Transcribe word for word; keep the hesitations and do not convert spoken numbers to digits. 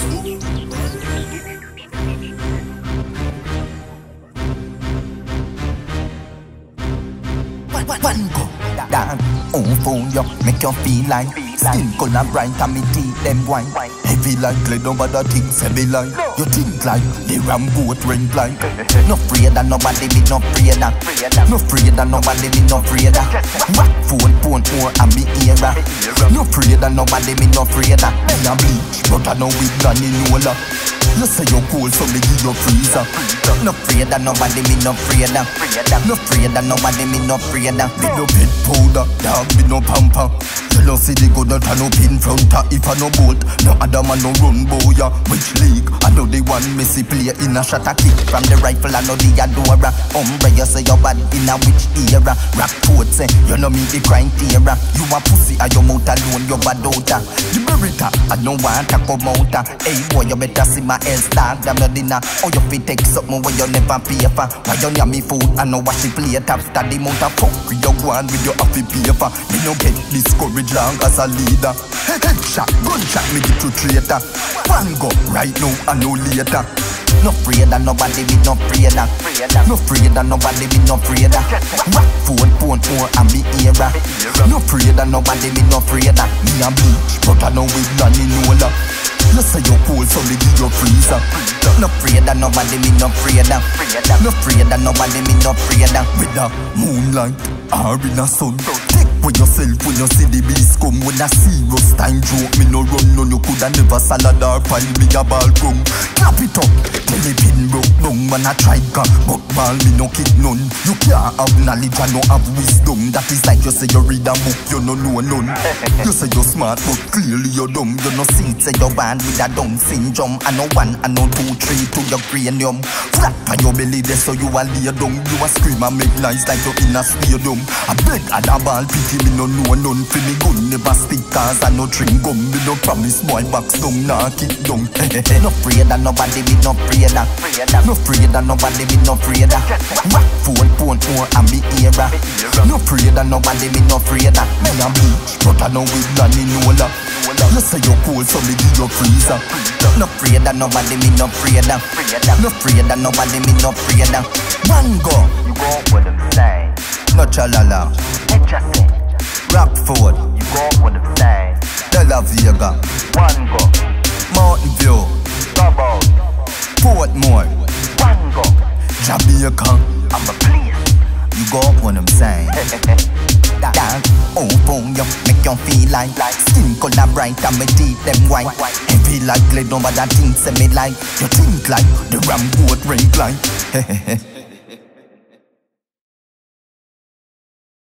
One go down, oh phone yo, make you feel like skin color bright and me teeth them white. Heavy like lead over the things heavy like. You think like the ram goat ring like. No afraid that nobody be no afraid that. No afraid that nobody be no afraid that. What phone phone more and me era. No afraid that nobody be no afraid that. Me a bleach, but I know we granny Nola. You say you're cold, so me give you freezer. No afraid that nobody me no afraid that. No afraid that nobody me no afraid that. Me no pet powder, dog me no pamper. You know see the good not a no pin fronter. If I no bolt, no other man no run boya. Which league? I know the one Messi play in a shot a kick from the rifle. I know the Adora. Umbre you say you bad in a which era? Rap poet say you know me the criteria. You a pussy and your mouth alone you bad outa. The berita I don't want to come outa. Hey boy you better see my else start damn your dinner. Or you fit take something where you never pay for. Why you need me food and no wash it plate after the mount of fuck you go on with your happy paper. Me no get discouraged long as a leader. Headshot, gunshot me get to traitor. One go right now and no later. No afraid that nobody be no afraid that. No afraid that nobody be no afraid that. What phone phone more and me era. No afraid that nobody be no afraid that. Me a bleach but I know we granny Nola. You say you're cold, so me give you freezer. No afraid that nobody me no afraid that. No afraid that nobody me no afraid that. With the moonlight or in the sun. Take for yourself when you see the beast come. When I serious time joke, me no run no. You coulda never salad or pile me a ball come. Clap it up, tell me pin broke down. Man I try gun, but ball me no kick none. You can't have knowledge and no have wisdom. That is like you say you read a book, you no know none. You say you're smart, but clearly you're dumb. You no see it, say you're bad with a Down syndrome. I know one, I know two, three to your cranium. Flat on your belly there so you a lay down. You a scream and make noise like you're in a stadium. I beg and a ball pity me no know none. For me gun never stick cause I no drink gum. Me no promise boy box down, nah kick down. No afraid that nobody be no afraid that. No afraid that nobody be no afraid that. What phone phone more and me era. No afraid that nobody be no afraid that. Me a bleach but I know we granny Nola. You say you're cold so me give you freezer. No afraid that nobody me no afraid that. No afraid that nobody me no afraid that. One go, you go with them say. no chalala. Interesting. Rockford, You go with them say. De La Vega, One go. Mountain View, Double. Portmore, One go. Jamaica. I'm a place. You go what I'm saying. Dance, oh boom, you make you feel like skin color bright and me teeth them white. Heavy like lead over that thing say me like. You think like the ram goat ring like.